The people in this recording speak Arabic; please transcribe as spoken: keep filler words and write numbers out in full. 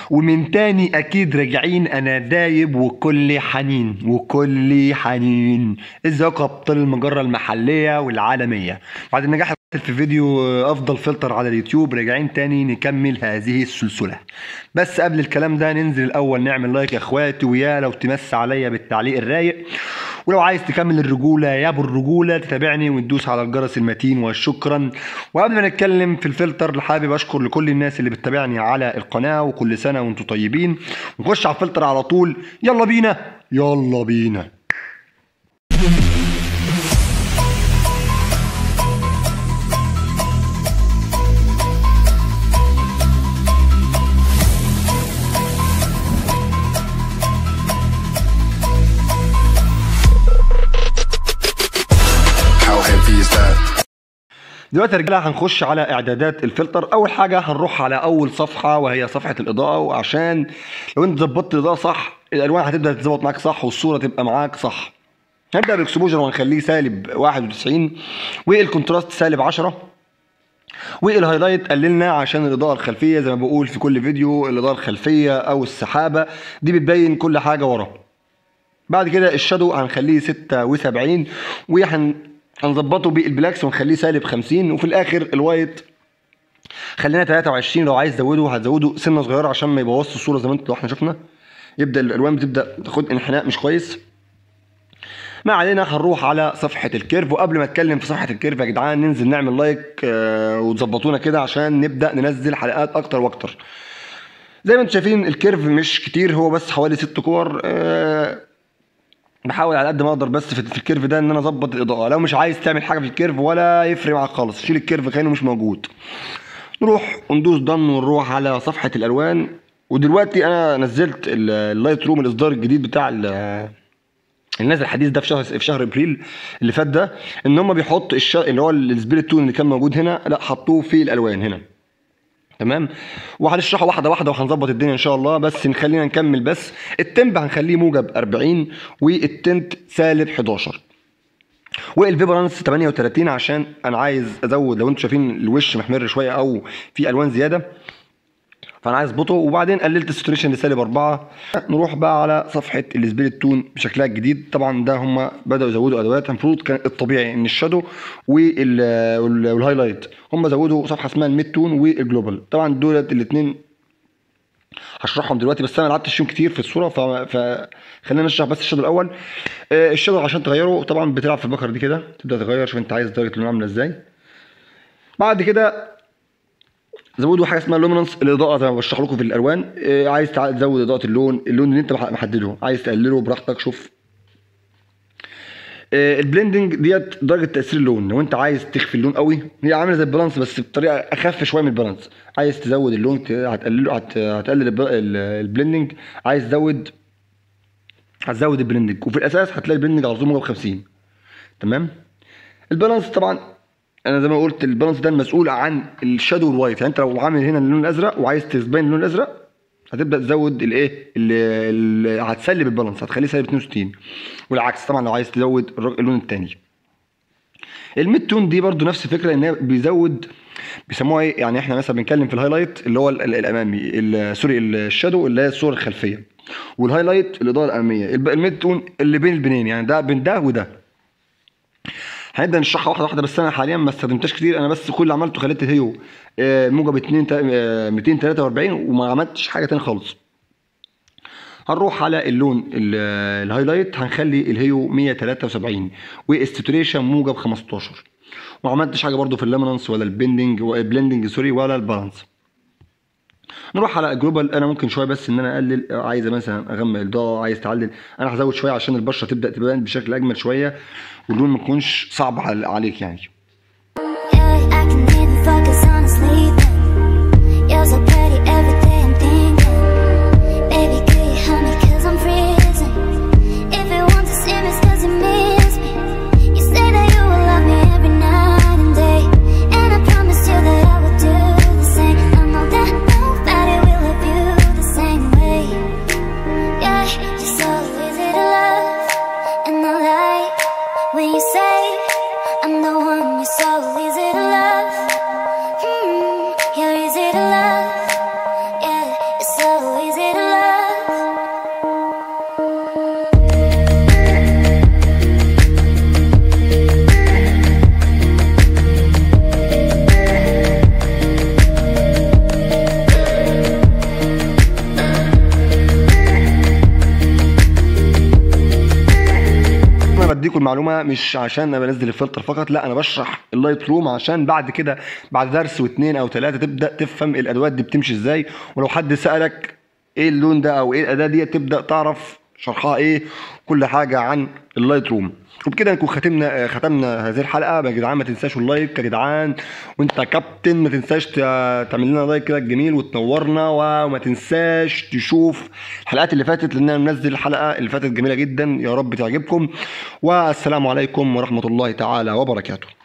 ومن تاني اكيد راجعين. انا دايب وكل حنين وكل حنين. ازيكم يا ابطال المجره المحليه والعالميه؟ بعد النجاح في فيديو افضل فلتر على اليوتيوب راجعين تاني نكمل هذه السلسله. بس قبل الكلام ده ننزل الاول نعمل لايك يا اخواتي، ويا لو تمس عليا بالتعليق الرايق، ولو عايز تكمل الرجوله يا ابو الرجوله تتابعني وتدوس على الجرس المتين وشكرا. وقبل ما نتكلم في الفلتر حابب اشكر لكل الناس اللي بتتابعني على القناه، وكل سنه وانتم طيبين. نخش على الفلتر على طول. يلا بينا يلا بينا. دلوقتي يا رجاله هنخش على اعدادات الفلتر. اول حاجه هنروح على اول صفحه وهي صفحه الاضاءه، وعشان لو انت ظبطت الاضاءه صح الالوان هتبدا تتظبط معاك صح والصوره تبقى معاك صح. هنبدا بالاكسبوجر وهنخليه سالب واحد وتسعين، والكونتراست سالب عشرة، والهايلايت قللنا عشان الاضاءه الخلفيه زي ما بقول في كل فيديو. الاضاءه الخلفيه او السحابه دي بتبين كل حاجه ورا. بعد كده الشادو هنخليه ستة وسبعين، وهن هنظبطه بالبلاكس ونخليه سالب خمسين، وفي الاخر الوايت خلينا تلاتة وعشرين. لو عايز تزوده هتزوده سنه صغيره عشان ما يبوظش الصوره زي ما انت لو احنا شفنا يبدا الالوان بتبدا تاخد انحناء مش كويس. ما علينا هنروح على صفحه الكيرف. وقبل ما اتكلم في صفحه الكيرف يا جدعان ننزل نعمل لايك آه وتظبطونا كده عشان نبدا ننزل حلقات اكتر واكتر. زي ما انتم شايفين الكيرف مش كتير، هو بس حوالي ست كور. آه بحاول على قد ما اقدر بس في الكيرف ده ان انا اظبط الاضاءه. لو مش عايز تعمل حاجه في الكيرف ولا يفرق معاك خالص، شيل الكيرف كانه مش موجود. نروح وندوس دن ونروح على صفحه الالوان. ودلوقتي انا نزلت اللايت روم الاصدار الجديد بتاع اللي نازل الحديث ده في شهر في شهر ابريل اللي فات ده، ان هم بيحطوا الش... اللي هو السبيريت تون اللي كان موجود هنا، لا حطوه في الالوان هنا. تمام، وهنشرحه واحده واحده وهنظبط الدنيا ان شاء الله. بس نخلينا نكمل. بس التمب هنخليه موجب أربعين، والتنت سالب حداشر، والفيبرانس تمانية وتلاتين عشان انا عايز ازود. لو انتم شايفين الوش محمر شويه او في الوان زياده فانا عايز اظبطه. وبعدين قللت الساتوريشن لسالب أربعة. نروح بقى على صفحه السبيريت تون بشكلها الجديد. طبعا ده هم بداوا يزودوا ادوات. المفروض كان الطبيعي ان الشادو والهايلايت هم زودوا صفحه اسمها الميد تون والجلوبال. طبعا دولت الاثنين هشرحهم دلوقتي، بس انا لعبت الشيم كتير في الصوره فخلينا نشرح بس الشادو الاول. آه الشادو عشان تغيره طبعا بتلعب في البكر دي كده، تبدا تغير. شوف انت عايز درجه اللون عامله ازاي. بعد كده زودوا حاجه اسمها لومينانس الاضاءه زي ما بشرح لكم في الالوان. آه عايز تزود اضاءه اللون، اللون اللي انت محدده، عايز تقلله براحتك. شوف آه البلندنج ديت درجه تاثير اللون. لو انت عايز تخفي اللون قوي هي عامله زي البالانس بس بطريقه اخف شويه من البالانس. عايز تزود اللون هتقلله، هتقلل البلندنج. عايز تزود هتزود البلندنج. وفي الاساس هتلاقي البلندنج على طول موجب خمسين. تمام. البالانس طبعا انا زي ما قلت البالانس ده المسؤول عن الشادو والوايت. يعني انت لو عامل هنا اللون الازرق وعايز تبين اللون الازرق هتبدا تزود الايه اللي هتسلب البالانس، هتخليه سالب اتنين وستين، والعكس طبعا لو عايز تزود اللون الثاني. الميد تون دي برده نفس الفكره، ان هي بيزود بيسموها ايه، يعني احنا مثلا بنتكلم في الهايلايت اللي هو الامامي، سوري الشادو اللي هي الصوره الخلفيه، والهايلايت الاضاءه الاماميه. الميد تون اللي بين البنين، يعني ده بين ده وده. هنبدا نشرحها واحده واحده، بس انا حاليا ما استخدمتهاش كتير. انا بس كل اللي عملته خليت الهيو موجب ميتين تلاتة وأربعين وما عملتش حاجه ثانيه خالص. هنروح على اللون الهايلايت هنخلي الهيو مية تلاتة وسبعين، والستوريشن موجب خمستاشر، وما عملتش حاجه برده في الليمنانس ولا البندنج البلندنج سوري ولا البالانس. نروح على الجلوبال. انا ممكن شويه بس ان انا اقلل، عايزه مثلا اغمق الاضاءه، عايز تعلل، انا هزود شويه عشان البشره تبدا تبان بشكل اجمل شويه واللون ما يكونش صعب عليك يعني. When you say I'm the one لكم المعلومه مش عشان انا بنزل الفلتر فقط، لا انا بشرح اللايت روم عشان بعد كده بعد درس واثنين او ثلاثه تبدا تفهم الادوات دي بتمشي ازاي، ولو حد سالك ايه اللون ده او ايه الاداه دي تبدا تعرف شرحها ايه، كل حاجه عن اللايت روم. وبكده نكون ختمنا ختمنا هذه الحلقه. يا جدعان ما تنساش اللايك يا جدعان، وانت يا كابتن ما تنساش تعمل لنا لايك كده جميل وتنورنا، وما تنساش تشوف الحلقات اللي فاتت لان انا منزل الحلقه اللي فاتت جميله جدا، يا رب تعجبكم. والسلام عليكم ورحمه الله تعالى وبركاته.